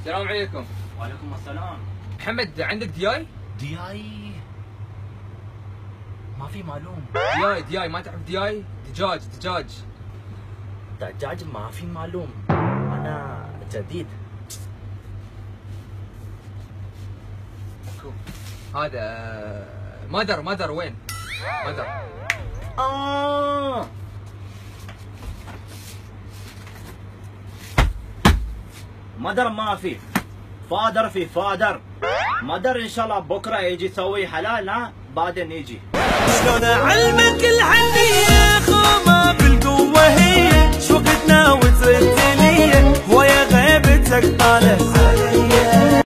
السلام عليكم. وعليكم السلام. محمد عندك دياي؟ دياي ما في معلوم. دياي ما تعرف دياي؟ دجاج. دجاج ما في معلوم، انا جديد. هذا مدر وين؟ مدر. مدر ما في، فادر في فادر. مدر ان شاء الله بكره يجي يسوي حلال، ها بعدين يجي. شلون اعلمك الحنيه خومه بالقوه هي شو وقتنا وترد لي هو يا غيبتك طالع